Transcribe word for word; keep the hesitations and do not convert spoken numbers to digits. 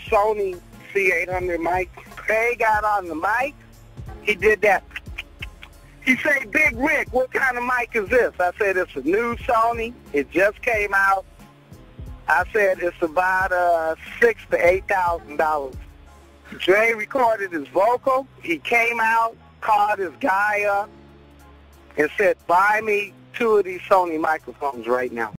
Sony C eight hundred mic. Craig got on the mic. He did that. He said, Big Rick, what kind of mic is this? I said, it's a new Sony. It just came out. I said, it's about uh, six to eight thousand dollars. Dre recorded his vocal. He came out, called his guy up, and said, buy me two of these Sony microphones right now.